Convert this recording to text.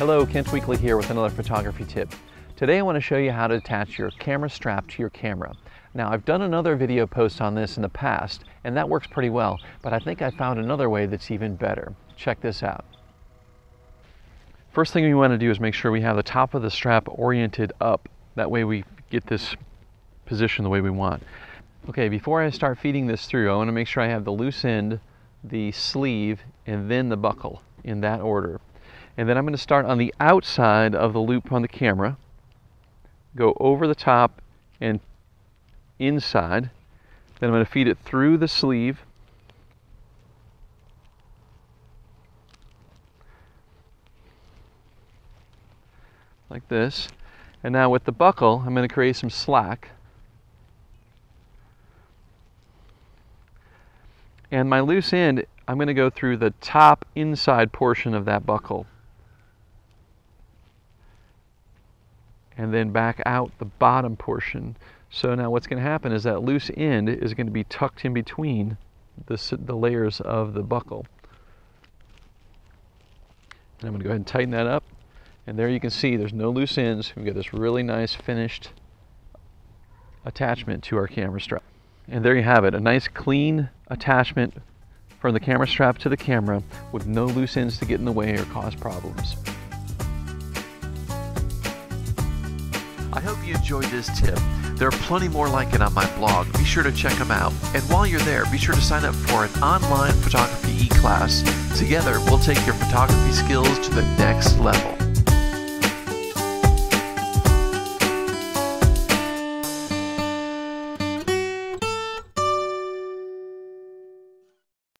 Hello, Kent Weekly here with another photography tip. Today I want to show you how to attach your camera strap to your camera. Now, I've done another video post on this in the past, and that works pretty well, but I think I found another way that's even better. Check this out. First thing we want to do is make sure we have the top of the strap oriented up. That way we get this position the way we want. Okay, before I start feeding this through, I want to make sure I have the loose end, the sleeve, and then the buckle in that order. And then I'm going to start on the outside of the loop on the camera, go over the top and inside. Then I'm going to feed it through the sleeve, like this. And now with the buckle, I'm going to create some slack. And my loose end, I'm going to go through the top inside portion of that buckle. And then back out the bottom portion. So now what's going to happen is that loose end is going to be tucked in between the layers of the buckle. And I'm going to go ahead and tighten that up. And there you can see there's no loose ends. We've got this really nice finished attachment to our camera strap. And there you have it, a nice clean attachment from the camera strap to the camera with no loose ends to get in the way or cause problems. I hope you enjoyed this tip. There are plenty more like it on my blog. Be sure to check them out. And while you're there, be sure to sign up for an online photography e-class. Together, we'll take your photography skills to the next level.